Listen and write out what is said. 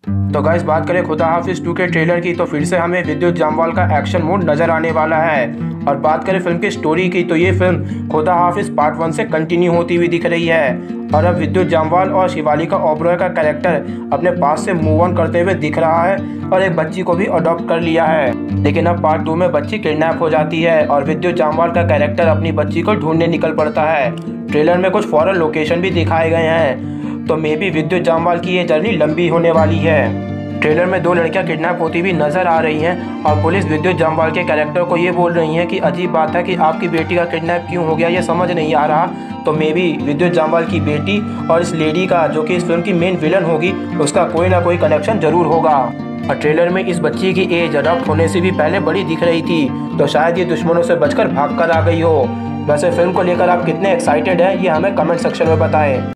तो गाइस बात करें खुदा हाफिज 2 के ट्रेलर की, तो फिर से हमें विद्युत जामवाल का एक्शन मोड नजर आने वाला है। और बात करें फिल्म की स्टोरी की, तो ये फिल्म खुदा हाफिज पार्ट 1 से कंटिन्यू होती हुई दिख रही है। और अब विद्युत जामवाल और शिवालिका ओबरॉय का कैरेक्टर अपने पास से मूव ऑन करते हुए दिख रहा है और एक बच्ची को भी अडॉप्ट कर लिया है। लेकिन अब पार्ट 2 में बच्ची किडनैप हो जाती है और विद्युत जामवाल का कैरेक्टर अपनी बच्ची को ढूंढने निकल पड़ता है। ट्रेलर में कुछ फॉरेन लोकेशन भी दिखाए गए हैं, तो मे बी विद्युत जामवाल की ये जर्नी लंबी होने वाली है। ट्रेलर में 2 लड़कियां किडनैप होती हुई नजर आ रही हैं और पुलिस विद्युत जामवाल के कैरेक्टर को ये बोल रही है कि अजीब बात है कि आपकी बेटी का किडनैप क्यों हो गया, ये समझ नहीं आ रहा। तो मे बी विद्युत जामवाल की बेटी और इस लेडी का, जो कि इस फिल्म की मेन विलन होगी, उसका कोई ना कोई कनेक्शन जरूर होगा। और ट्रेलर में इस बच्ची की एज अडॉप्ट होने से भी पहले बड़ी दिख रही थी, तो शायद ये दुश्मनों से बचकर भाग कर आ गई हो। वैसे फिल्म को लेकर आप कितने एक्साइटेड हैं, ये हमें कमेंट सेक्शन में बताएं।